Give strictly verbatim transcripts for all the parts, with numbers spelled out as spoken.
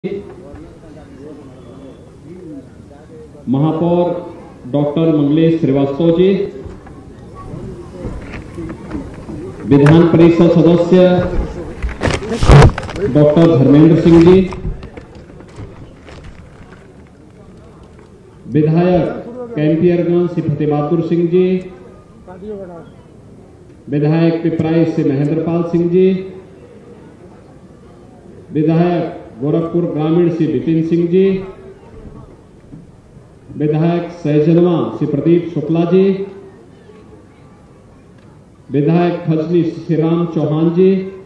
महापौर डॉक्टर मंगलेश श्रीवास्तव जी, विधान परिषद सदस्य डॉक्टर धर्मेंद्र सिंह जी, विधायक कैंपियरगंज से फतेहबहादुर सिंह जी, विधायक पिपराई से महेंद्रपाल सिंह जी, विधायक गोरखपुर ग्रामीण से विपिन सिंह जी, विधायक सहजनवा से प्रदीप शुक्ला जी, विधायक फजली से श्री राम चौहान जी,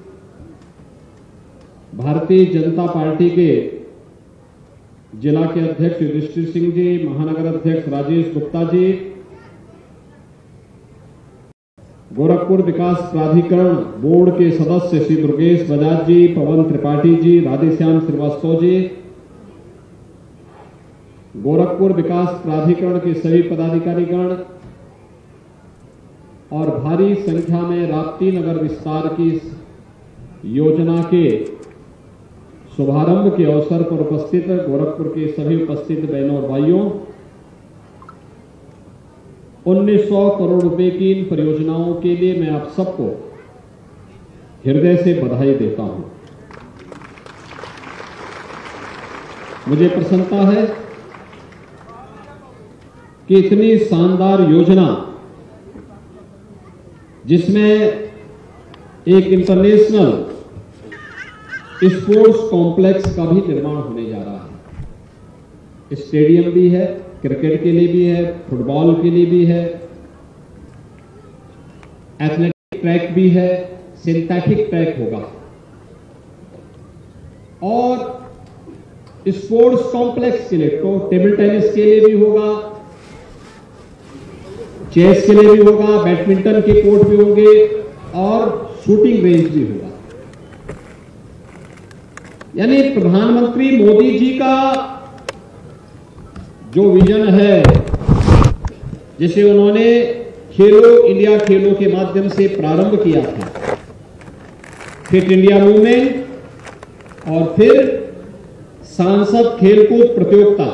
भारतीय जनता पार्टी के जिला के अध्यक्ष युधिष्ठिर सिंह जी, महानगर अध्यक्ष राजेश गुप्ता जी, गोरखपुर विकास प्राधिकरण बोर्ड के सदस्य श्री दुर्गेश बजाज जी, पवन त्रिपाठी जी, राधेश्याम श्रीवास्तव जी, गोरखपुर विकास प्राधिकरण के सभी पदाधिकारीगण और भारी संख्या में राप्ती नगर विस्तार की योजना के शुभारंभ के अवसर पर उपस्थित गोरखपुर के सभी उपस्थित बहनों और भाइयों, उन्नीस सौ करोड़ रुपए की इन परियोजनाओं के लिए मैं आप सबको हृदय से बधाई देता हूं। मुझे प्रसन्नता है कि इतनी शानदार योजना, जिसमें एक इंटरनेशनल स्पोर्ट्स कॉम्प्लेक्स का भी निर्माण होने जा रहा है। स्टेडियम भी है, क्रिकेट के लिए भी है, फुटबॉल के लिए भी है, एथलेटिक ट्रैक भी है, सिंथेटिक ट्रैक होगा और स्पोर्ट्स कॉम्प्लेक्स के लिए तो टेबल टेनिस के लिए भी होगा, चेस के लिए भी होगा, बैडमिंटन के कोर्ट भी होंगे और शूटिंग रेंज भी होगा। यानी प्रधानमंत्री मोदी जी का जो विजन है, जिसे उन्होंने खेलो इंडिया खेलों के माध्यम से प्रारंभ किया था, फिट इंडिया मूवमेंट और फिर सांसद खेलकूद प्रतियोगिता,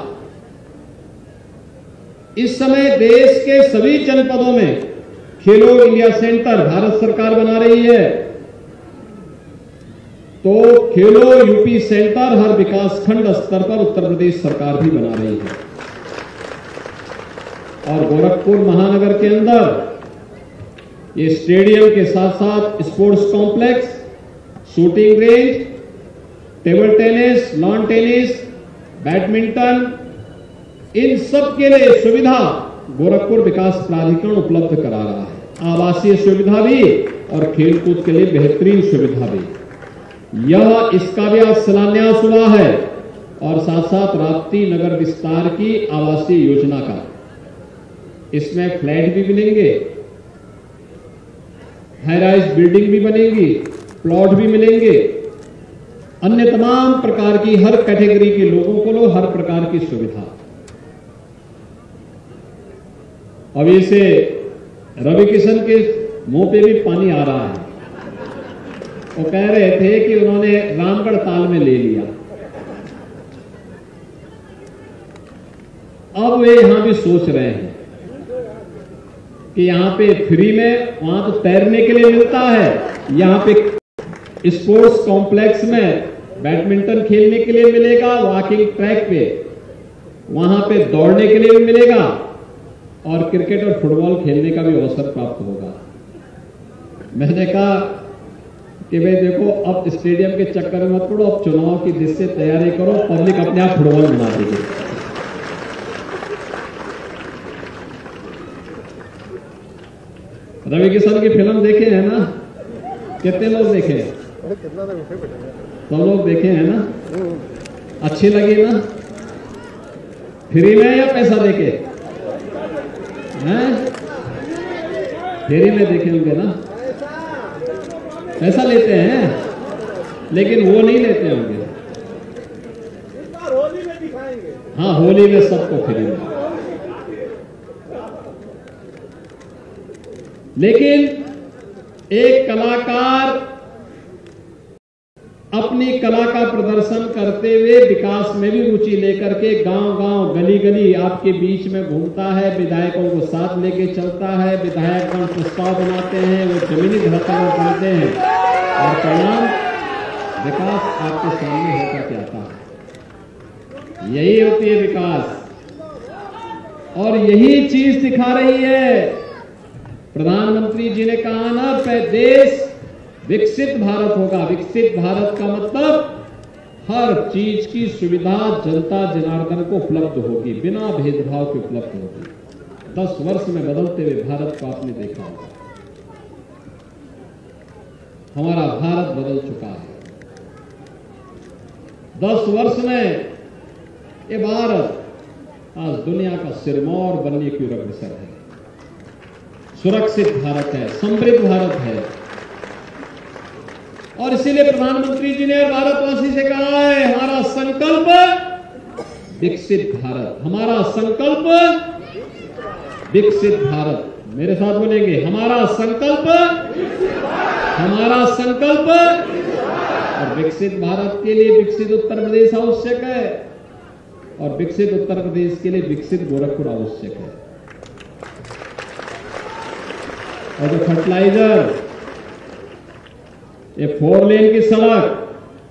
इस समय देश के सभी जनपदों में खेलो इंडिया सेंटर भारत सरकार बना रही है, तो खेलो यूपी सेंटर हर विकास खंड स्तर पर उत्तर प्रदेश सरकार भी बना रही है। और गोरखपुर महानगर के अंदर ये स्टेडियम के साथ साथ sports complex, shooting range, table tennis, lawn tennis, badminton, इन सब के लिए सुविधा गोरखपुर विकास प्राधिकरण उपलब्ध करा रहा है। आवासीय सुविधा भी और खेलकूद के लिए बेहतरीन सुविधा भी। यह इसका भी आज शिलान्यास हुआ है और साथ साथ राप्ती नगर विस्तार की आवासीय योजना का, इसमें फ्लैट भी मिलेंगे, हाई राइज बिल्डिंग भी बनेगी, प्लॉट भी मिलेंगे, अन्य तमाम प्रकार की हर कैटेगरी के लोगों को लो हर प्रकार की सुविधा। अब इसे रवि किशन के मुंह पे भी पानी आ रहा है। वो कह रहे थे कि उन्होंने रामगढ़ ताल में ले लिया, अब वे यहां भी सोच रहे हैं कि यहां पे फ्री में, वहां तो तैरने के लिए मिलता है, यहां पे स्पोर्ट्स कॉम्प्लेक्स में बैडमिंटन खेलने के लिए मिलेगा, वॉकिंग ट्रैक पे वहां पे दौड़ने के लिए भी मिलेगा और क्रिकेट और फुटबॉल खेलने का भी अवसर प्राप्त होगा। मैंने कहा कि भाई देखो, अब स्टेडियम के चक्कर में मत पड़ो, अब चुनाव की दिशा से तैयारी करो, पब्लिक अपने आप फुटबॉल बना देगी। रवि किशन की फिल्म देखे हैं ना? कितने लोग देखे? सब लोग देखे हैं ना? अच्छी लगी ना? फ्री में या पैसा देके? हैं? फ्री में देखे होंगे ना? पैसा लेते हैं, लेकिन वो नहीं लेते होंगे। होली में दिखाएंगे। हाँ, होली में सबको फ्री में। लेकिन एक कलाकार अपनी कला का प्रदर्शन करते हुए विकास में भी रुचि लेकर के गांव-गांव, गली-गली आपके बीच में घूमता है, विधायकों को साथ लेके चलता है, विधायकगण प्रस्ताव बनाते हैं, वो जमीनी धरातल पर पहुंचते हैं और परिणाम विकास आपके सामने होकर के आता है। यही होती है विकास और यही चीज दिखा रही है। प्रधानमंत्री जी ने कहा ना, देश विकसित भारत होगा। विकसित भारत का मतलब हर चीज की सुविधा जनता जनार्दन को उपलब्ध होगी, बिना भेदभाव के उपलब्ध होगी। दस वर्ष में बदलते हुए भारत को आपने देखा होगा। हमारा भारत बदल चुका है। दस वर्ष में ये भारत आज दुनिया का सिरमौर बनने की ओर अग्रसर है। सुरक्षित भारत है, समृद्ध भारत है और इसीलिए प्रधानमंत्री जी ने भारतवासी से कहा है, हमारा संकल्प विकसित भारत, हमारा संकल्प विकसित भारत। मेरे साथ बोलेंगे, हमारा संकल्प, हमारा संकल्प। और विकसित भारत के लिए विकसित उत्तर प्रदेश आवश्यक है और विकसित उत्तर प्रदेश के लिए विकसित गोरखपुर आवश्यक है। और जो फर्टिलाइजर, ये फोर लेन की सड़क,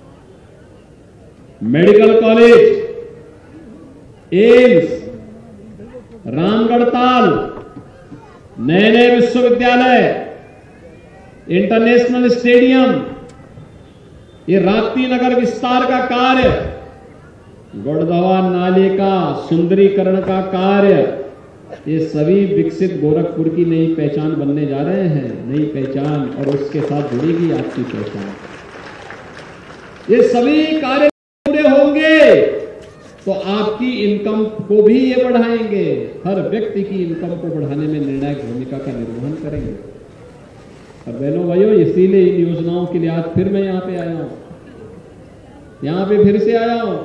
medical college, AIIMS, Ramgarh Tal, नए नए विश्वविद्यालय, इंटरनेशनल स्टेडियम, ये राप्ती नगर विस्तार का कार्य, गुड़दवा नाले का सुंदरीकरण का कार्य, ये सभी विकसित गोरखपुर की नई पहचान बनने जा रहे हैं। नई पहचान और उसके साथ जुड़ेगी आपकी पहचान। ये सभी कार्य पूरे होंगे तो आपकी इनकम को भी ये बढ़ाएंगे। हर व्यक्ति की इनकम को बढ़ाने में निर्णायक भूमिका का निर्वहन करेंगे। और बहनों भाइयों, इसीलिए इन योजनाओं के लिए आज फिर मैं यहां पे आया हूं, यहां पे फिर से आया हूं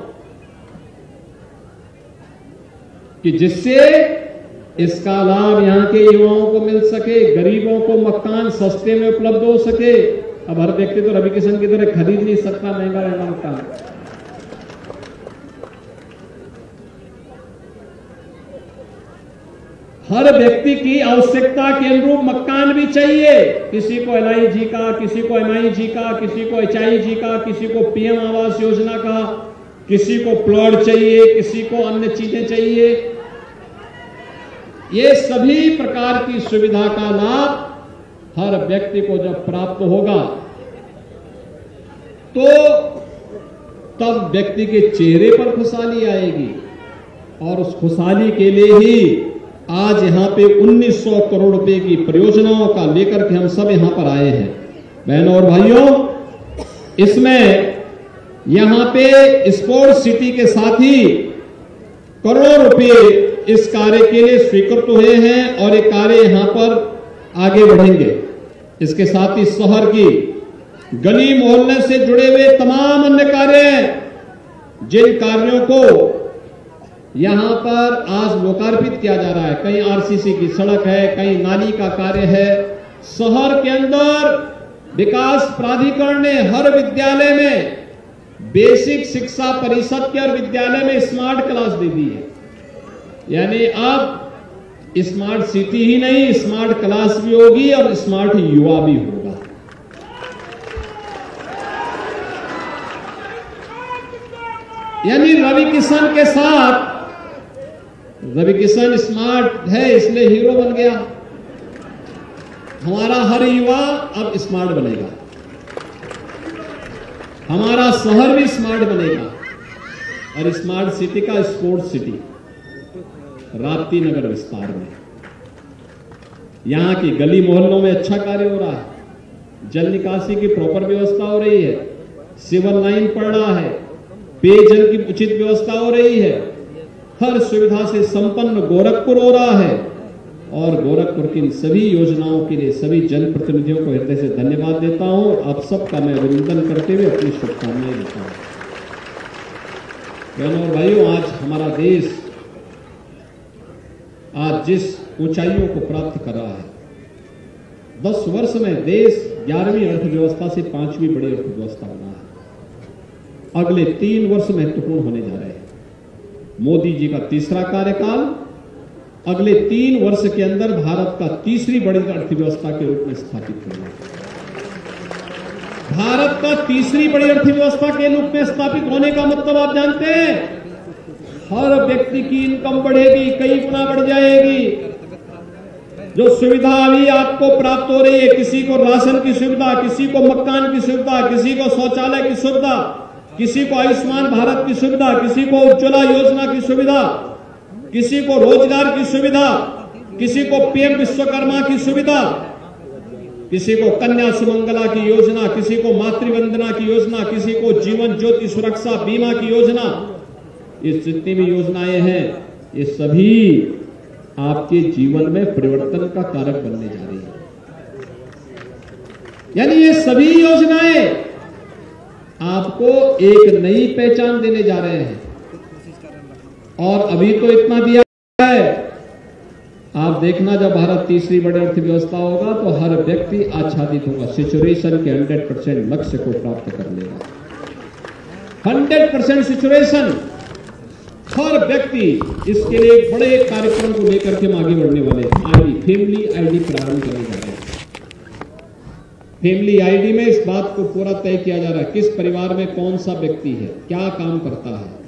कि जिससे इसका लाभ यहां के युवाओं को मिल सके, गरीबों को मकान सस्ते में उपलब्ध हो सके। अब हर व्यक्ति तो रवि किशन की तरह खरीद नहीं सकता महंगा महंगा मकान। हर व्यक्ति की आवश्यकता के अनुरूप मकान भी चाहिए। किसी को एल आई जी का, किसी को एम आई जी का, किसी को एच आई जी का, किसी को पी एम आवास योजना का, किसी को प्लॉट चाहिए, किसी को अन्य चीजें चाहिए। ये सभी प्रकार की सुविधा का लाभ हर व्यक्ति को जब प्राप्त होगा तो तब व्यक्ति के चेहरे पर खुशहाली आएगी। और उस खुशहाली के लिए ही आज यहां पे उन्नीस सौ करोड़ रुपए की परियोजनाओं का लेकर के हम सब यहां पर आए हैं। बहनों और भाइयों, इसमें यहां पे स्पोर्ट्स सिटी के साथ ही करोड़ों रुपए इस कार्य के लिए स्वीकृत हुए हैं और ये कार्य यहां पर आगे बढ़ेंगे। इसके साथ ही शहर की गली मोहल्ले से जुड़े हुए तमाम अन्य कार्य, जिन कार्यों को यहां पर आज लोकार्पित किया जा रहा है, कहीं आर सी सी की सड़क है, कहीं नाली का कार्य है। शहर के अंदर विकास प्राधिकरण ने हर विद्यालय में बेसिक शिक्षा परिषद के और विद्यालय में स्मार्ट क्लास दे दी है। यानी अब स्मार्ट सिटी ही नहीं, स्मार्ट क्लास भी होगी और स्मार्ट युवा भी होगा। यानी रवि किशन के साथ, रवि किशन स्मार्ट है इसलिए हीरो बन गया। हमारा हर युवा अब स्मार्ट बनेगा, हमारा शहर भी स्मार्ट बनेगा। और स्मार्ट सिटी का स्पोर्ट्स सिटी राप्ती नगर विस्तार में, यहां की गली मोहल्लों में अच्छा कार्य हो रहा है। जल निकासी की प्रॉपर व्यवस्था हो रही है, सिवर लाइन पड़ रहा है, पेयजल की उचित व्यवस्था हो रही है। हर सुविधा से संपन्न गोरखपुर हो रहा है। और गोरखपुर की सभी योजनाओं के लिए सभी जनप्रतिनिधियों को हृदय से धन्यवाद देता हूं। आप सबका मैं अभिनंदन करते हुए अपनी शुभकामनाएं देता हूं। बहनों और भाइयों, आज हमारा देश आज जिस ऊंचाइयों को प्राप्त कर रहा है, दस वर्ष में देश ग्यारहवीं अर्थव्यवस्था से पांचवी बड़ी अर्थव्यवस्था बना है। अगले तीन वर्ष महत्वपूर्ण होने जा रहे हैं। मोदी जी का तीसरा कार्यकाल अगले तीन वर्ष के अंदर भारत का तीसरी बड़ी अर्थव्यवस्था के रूप में स्थापित करना। भारत का तीसरी बड़ी अर्थव्यवस्था के रूप में स्थापित होने का मतलब आप जानते हैं, हर व्यक्ति की इनकम बढ़ेगी, कई गुना बढ़ जाएगी। जो सुविधा अभी आपको प्राप्त हो रही है, किसी को राशन की सुविधा, किसी को मकान की सुविधा, किसी को शौचालय की सुविधा, किसी को आयुष्मान भारत की सुविधा, किसी को उज्ज्वला योजना की सुविधा, किसी को रोजगार की सुविधा, किसी को पीएम विश्वकर्मा की सुविधा, किसी को कन्या सुमंगला की योजना, किसी को मातृवंदना की योजना, किसी को जीवन ज्योति सुरक्षा बीमा की योजना। ये जितनी भी योजनाएं हैं ये सभी आपके जीवन में परिवर्तन का कारक बनने जा रही है। यानी ये सभी योजनाएं आपको एक नई पहचान देने जा रहे हैं। और अभी तो इतना दिया है, आप देखना जब भारत तीसरी बड़ी अर्थव्यवस्था होगा तो हर व्यक्ति आच्छादित होगा, सिचुएशन के हंड्रेड परसेंट लक्ष्य को प्राप्त कर लेगा। हंड्रेड परसेंट सिचुएशन, हर व्यक्ति इसके लिए एक बड़े कार्यक्रम को लेकर के हम आगे बढ़ने वाले हैं। आईडी फैमिली आईडी प्रारंभ करने जा रहे हैं। फैमिली आईडी में इस बात को पूरा तय किया जा रहा है किस परिवार में कौन सा व्यक्ति है, क्या काम करता है।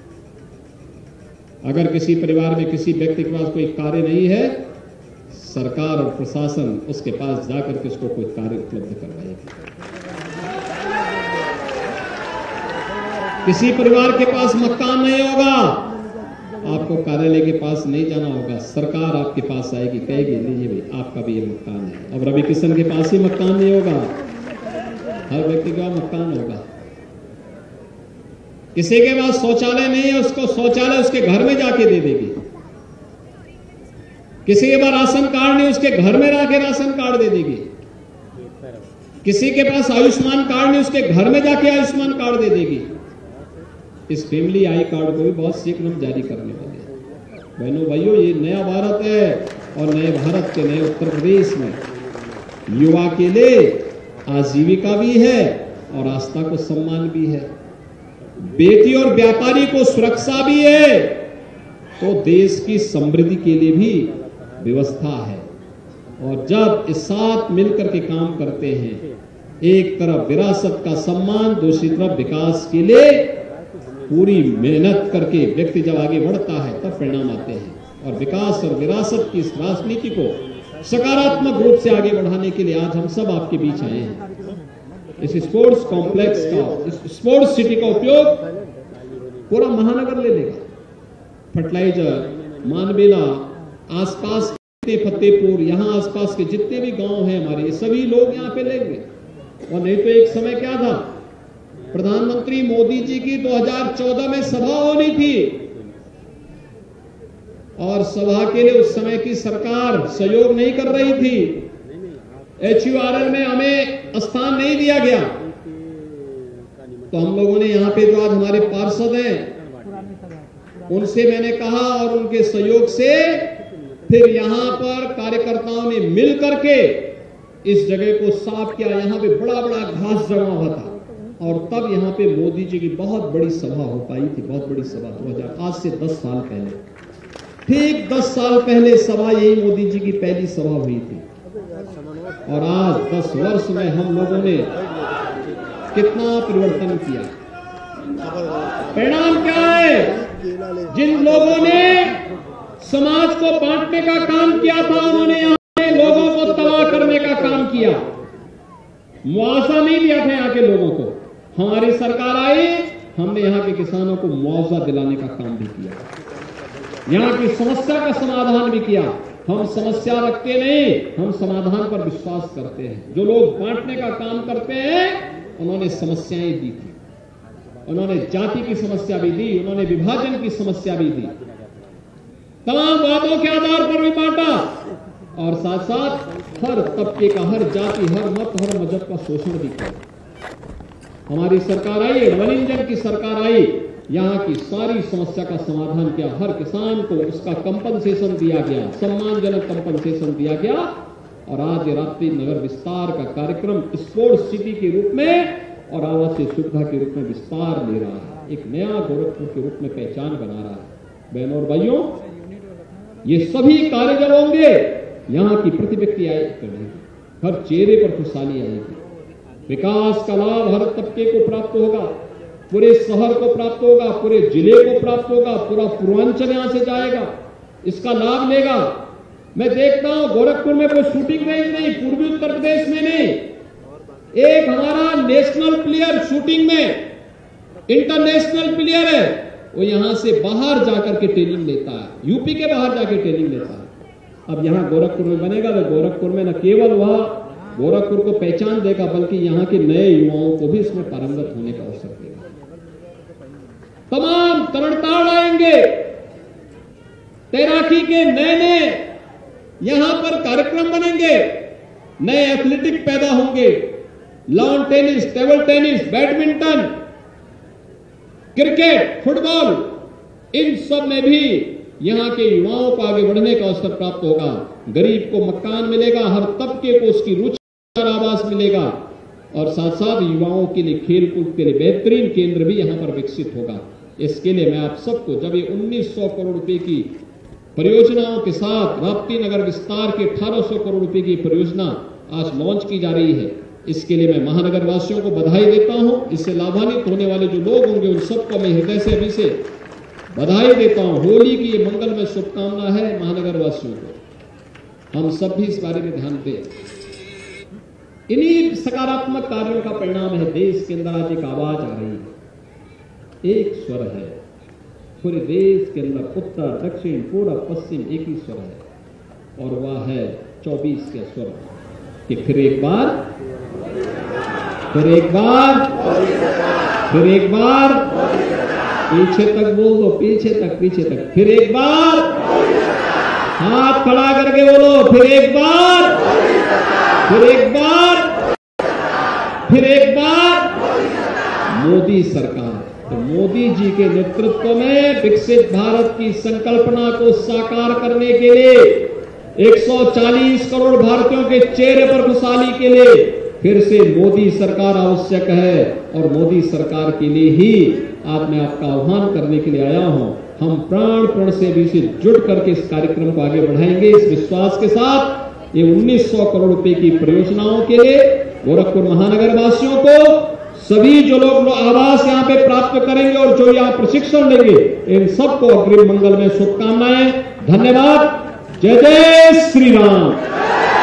अगर किसी परिवार में किसी व्यक्ति के पास कोई कार्य नहीं है, सरकार और प्रशासन उसके पास जाकर के उसको कोई कार्य उपलब्ध करवाएगी। किसी परिवार के पास मकान नहीं होगा, आपको कार्यालय के पास नहीं जाना होगा, सरकार आपके पास आएगी, कहेगी लीजिए भाई आपका भी ये मकान है। अब रवि किशन के पास ही मकान नहीं होगा, हर व्यक्ति का मकान होगा। किसी के पास शौचालय नहीं है, उसको शौचालय उसके घर में जाके दे देगी। किसी के पास राशन कार्ड नहीं, उसके घर में जाके राशन कार्ड दे देगी। किसी के पास आयुष्मान कार्ड नहीं, उसके घर में जाके आयुष्मान कार्ड दे देगी। इस फैमिली आई कार्ड को भी बहुत शीघ्र हम जारी करने वाले हैं। बहनों भाइयों, ये नया भारत है और नए भारत के नए उत्तर प्रदेश में युवा के लिए आजीविका भी है और आस्था को सम्मान भी है, बेटी और व्यापारी को सुरक्षा भी है, तो देश की समृद्धि के लिए भी व्यवस्था है। और जब इस साथ मिलकर के काम करते हैं, एक तरफ विरासत का सम्मान, दूसरी तरफ विकास के लिए पूरी मेहनत करके व्यक्ति जब आगे बढ़ता है तब परिणाम आते हैं। और विकास और विरासत की इस राजनीति को सकारात्मक रूप से आगे बढ़ाने के लिए आज हम सब आपके बीच आए हैं। इस स्पोर्ट्स कॉम्प्लेक्स का, इस स्पोर्ट्स सिटी का उपयोग पूरा महानगर ले लेगा। फर्टिलाइजर, मानवेला, आसपास के फतेहपुर, यहाँ आसपास के जितने भी गांव हैं हमारे, ये सभी लोग यहाँ पे लेंगे। और नहीं तो एक समय क्या था, प्रधानमंत्री मोदी जी की दो हज़ार चौदह में सभा होनी थी और सभा के लिए उस समय की सरकार सहयोग नहीं कर रही थी। एच यू आर एल में हमें स्थान नहीं दिया गया, तो हम लोगों ने यहाँ पे जो आज हमारे पार्षद हैं उनसे मैंने कहा और उनके सहयोग से फिर यहाँ पर कार्यकर्ताओं ने मिल करके इस जगह को साफ किया। यहाँ पे बड़ा बड़ा घास जमा हुआ था और तब यहाँ पे मोदी जी की बहुत बड़ी सभा हो पाई थी। बहुत बड़ी सभा दो हजार आज से दस साल पहले, ठीक दस साल पहले सभा यही मोदी जी की पहली सभा हुई थी। और आज दस वर्ष में हम लोगों ने कितना परिवर्तन किया। परिणाम क्या है? जिन लोगों ने समाज को बांटने का काम किया था, उन्होंने यहाँ के लोगों को तबाह करने का काम किया। मुआवजा नहीं दिया था यहाँ के लोगों को। हमारी सरकार आई, हमने यहाँ के किसानों को मुआवजा दिलाने का काम भी किया, यहाँ की समस्या का समाधान भी किया। हम समस्या रखते नहीं, हम समाधान पर विश्वास करते हैं। जो लोग बांटने का काम करते हैं उन्होंने समस्याएं दी थी, उन्होंने जाति की समस्या भी दी, उन्होंने विभाजन की समस्या भी दी, तमाम वादों के आधार पर भी बांटा और साथ साथ हर तबके का, हर जाति, हर मत, हर मजहब का शोषण भी किया। हमारी सरकार आई, वन इंजन की सरकार आई, यहाँ की सारी समस्या का समाधान किया। हर किसान को उसका कंपनसेशन दिया गया, सम्मानजनक कंपनसेशन दिया गया। और आज रात्रि नगर विस्तार का कार्यक्रम स्पोर्ट्स सिटी के रूप में और आवासीय सुविधा के रूप में विस्तार ले रहा है, एक नया गोरखपुर के रूप में पहचान बना रहा है। बहनों और भाइयों, ये सभी कार्य जब होंगे, यहाँ की प्रति व्यक्ति आय करेगी, हर चेहरे पर खुशहाली आएगी, विकास का लाभ हर तबके को प्राप्त होगा, पूरे शहर को प्राप्त होगा, पूरे जिले को प्राप्त होगा, पूरा पूर्वांचल यहां से जाएगा, इसका लाभ लेगा। मैं देखता हूं गोरखपुर में कोई शूटिंग रेंज नहीं, पूर्वी उत्तर प्रदेश में नहीं, एक हमारा नेशनल प्लेयर शूटिंग में, इंटरनेशनल प्लेयर है, वो यहां से बाहर जाकर के ट्रेनिंग लेता है, यूपी के बाहर जाकर ट्रेनिंग लेता है। अब यहां गोरखपुर में बनेगा तो गोरखपुर में न केवल वह गोरखपुर को पहचान देगा, बल्कि यहां के नए युवाओं को भी इसमें पारंगत होने का अवसर देगा। तमाम तरणताड़ आएंगे, तैराकी के नए नए यहां पर कार्यक्रम बनेंगे, नए एथलेटिक पैदा होंगे, lawn tennis, table tennis, badminton, cricket, football, इन सब में भी यहां के युवाओं को आगे बढ़ने का अवसर प्राप्त होगा। गरीब को मकान मिलेगा, हर तबके को उसकी रुचि आवास मिलेगा, और साथ साथ युवाओं के लिए खेलकूद के लिए बेहतरीन केंद्र भी यहां पर विकसित होगा। इसके लिए मैं आप सबको, जब ये उन्नीस सौ करोड़ रुपए की परियोजनाओं के साथ राप्ती नगर विस्तार के अठारह सौ करोड़ रुपए की परियोजना आज लॉन्च की जा रही है, इसके लिए मैं महानगर वासियों को बधाई देता हूं। इससे लाभान्वित होने वाले जो लोग होंगे उन सबको मैं हृदय से अभी से बधाई देता हूं। होली की ये मंगलमय शुभकामना है महानगर वासियों को, हम सब भी इस बारे में ध्यान दें। इन्हीं सकारात्मक कार्यों का परिणाम है देश के अंदर आज एक आवाज आ रही है, एक स्वर है पूरे देश के अंदर, उत्तर दक्षिण पूर्व पश्चिम एक ही स्वर है, और वह है चौबीस के स्वर कि फिर एक बार, फिर एक बार, फिर एक बार, पीछे तक बोल दो, पीछे तक, पीछे तक, फिर एक बार, हाथ खड़ा करके बोलो, फिर एक बार, फिर एक बार, फिर एक बार, मोदी सरकार। तो मोदी जी के नेतृत्व में विकसित भारत की संकल्पना को साकार करने के लिए, एक सौ चालीस करोड़ भारतीयों के चेहरे पर खुशहाली के लिए फिर से मोदी सरकार आवश्यक है, और मोदी सरकार के लिए ही आज मैं आपका आह्वान करने के लिए आया हूं। हम प्राण प्रण से भी से जुट करके इस कार्यक्रम को आगे बढ़ाएंगे, इस विश्वास के साथ ये उन्नीस सौ करोड़ रुपए की परियोजनाओं के लिए गोरखपुर महानगर वासियों को, सभी जो लोग आवास यहाँ पे प्राप्त करेंगे और जो यहाँ प्रशिक्षण लेंगे, इन सबको अग्रिम मंगल में शुभकामनाएं। धन्यवाद। जय जय श्री राम।